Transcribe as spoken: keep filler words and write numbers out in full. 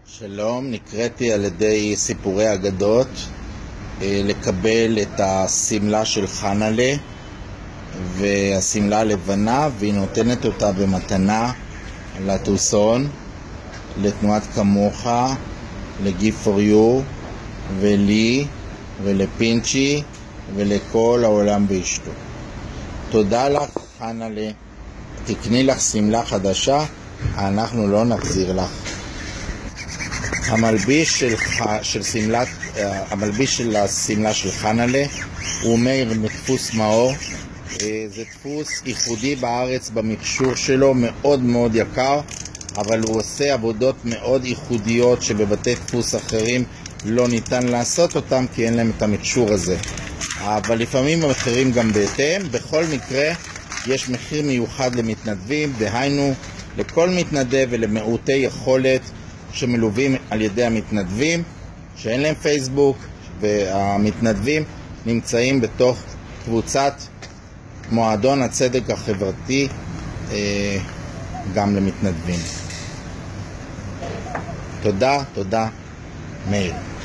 שלום, נקראתי על ידי סיפורי אגדות לקבל את הסמלה של חנלה, והסמלה לבנה, והיא נותנת אותה במתנה לטוסון, לתנועת כמוך, לגיב פור יו, ולי, ולפינצ'י, ולכל העולם ואשתו. תודה לך חנלה, תקני לך סמלה חדשה, אנחנו לא נחזיר לך. המלביש של, של סמלת, המלביש של הסמלה של חנלה הוא מאיר מדפוס מאור. זה דפוס ייחודי בארץ במכשור שלו, מאוד מאוד יקר, אבל הוא עושה עבודות מאוד ייחודיות שבבתי דפוס אחרים לא ניתן לעשות אותם כי אין להם את המכשור הזה. אבל לפעמים המחירים גם בהתאם. בכל מקרה יש מחיר מיוחד למתנדבים, דהיינו לכל מתנדב ולמעוטי יכולת שמלווים על ידי המתנדבים שאין להם פייסבוק, והמתנדבים נמצאים בתוך קבוצת מועדון הצדק החברתי גם למתנדבים. תודה, תודה, מאיר.